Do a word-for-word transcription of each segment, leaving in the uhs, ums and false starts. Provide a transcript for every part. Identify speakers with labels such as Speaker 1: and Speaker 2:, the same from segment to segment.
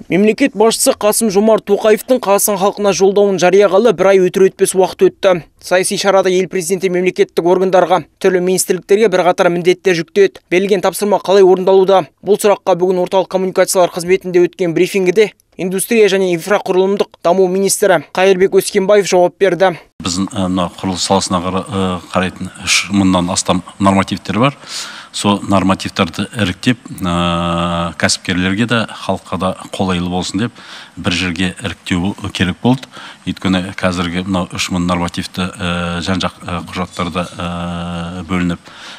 Speaker 1: Мемлекет басшысы Қасым-Жомарт Тоқаевтың Қазақстан халқына жолдауын жариялағалы бір ай өтер өтпес уақыт өтті. Саяси шарада ел президенті мемлекеттік органдарға, түрлі министрліктерге бірқатар міндеттер жүктеді. Берілген тапсырма қалай орындалуда? Бұл сұраққа бүгін орталық коммуникациялар қызметінде өткен брифингіде индустрия және инфрақұрылымдық даму министрі Қайырбек Өскенбаев жауап берді.
Speaker 2: Біздің құрылыс саласына қарайтын үш мыңнан астам нормативтер бар. Сол нормативтерді іріктеп, кәсіпкерлерге де, халыққа да қолайлы болсын деп бір жерге іріктеу керек болды. Өйткені қазіргі үш мың нормативті жан-жақ құжаттарда бөлініп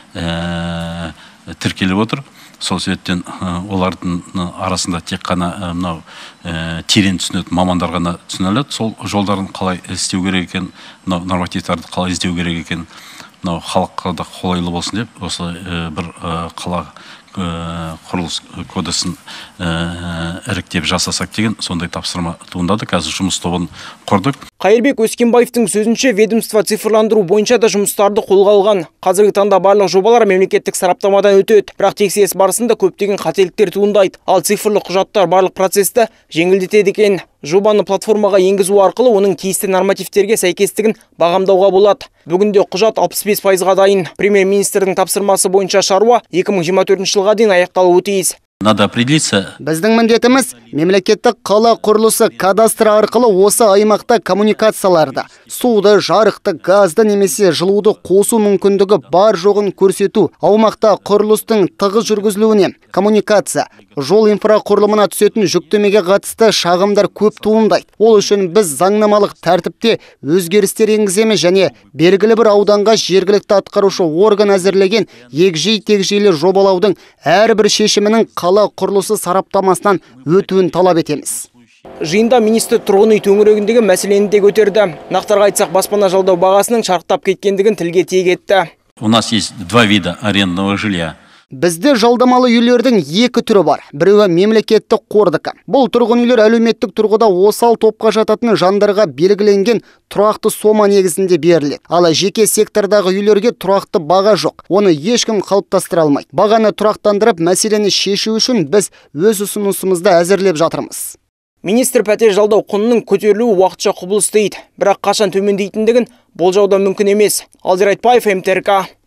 Speaker 2: тіркеліп отыр. Сол себептен олардың арасында тек қана мынау терең түсінетін мамандар ғана түсініледі. Сол жолдарын қалай істеу керек екен, нормативтерді қалай іздеу керек екен, мынау халыққа да қолайлы болсын деп, осы бір қала құрылыс кодексін іріктеп жасасақ деген сондай тапсырма туындады. Қазір жұмыс тобын құрдық.
Speaker 1: Қайырбек Өскенбаевтың сөзінше, ведомство цифрландыру бойынша да жұмыстарды қолға алған. Қазіргі таңда барлық жобалар мемлекеттік сараптамадан өтеді, бірақ тексеріс барысында көптеген қателіктер туындайды. Ал цифрлық құжаттар барлық процесті жеңілдетеді екен. Жобаны платформаға енгізу арқылы оның тиісті нормативтерге сәйкестігін бағамдауға болады. Бүгінде құжат алпыс бес пайызға дайын. Премьер-министрдің тапсырмасы бойынша шаруа екі мың жиырма төртінші жылға дейін аяқталуы тиіс.
Speaker 2: Надо определиться.
Speaker 3: Біздің міндетіміз мемлекеттік қала құрылысы кадастры арқылы осы аймақта коммуникацияларды, суды, жарықты, газды немесе жылуды қосу мүмкіндігі бар жоғын көрсету. Аумақта құрылыстың тығыз жүргізілуіне, коммуникация, жол инфрақұрылымына түсетін жүктемеге қатысты шағымдар көп туындайды. Ол үшін біз заңнамалық тәртіпте өзгерістер енгіземіз және белгілі бір ауданға жергілікті атқарушы орган әзірлеген егжей-тегжейлі жобалаудың әрбір шешімінің қала құрылысы сараптамасынан өтуін талап етеміз.
Speaker 1: Жиында министр тұрғын үй төңірегіндегі мәселені де көтерді. Нақтырақ айтсақ, баспана жалдау бағасының шарықтап кеткендігін тілге тиек етті.
Speaker 2: У нас есть два вида арендного жилья.
Speaker 3: Бізде жалдамалы үйлердің екі түрі бар. Біреуі мемлекеттік қордікі. Бұл тұрғын үйлер әлеуметтік тұрғыда осал топқа жататын жандарға белгіленген тұрақты сома негізінде беріледі. Ал жеке сектордағы үйлерге тұрақты баға жоқ. Оны ешкім қалыптастыра алмайды. Бағаны тұрақтандырып, мәселені шешу үшін біз өз ұсынысымызды әзірлеп жатырмыз.
Speaker 1: Министр пәтер жалдау құнының көтерілуі уақытша құбылыс дейді. Бірақ қашан төмендейтіндігін болжау да мүмкін емес. Алдияр Айтбаев, эм тэ эр ка.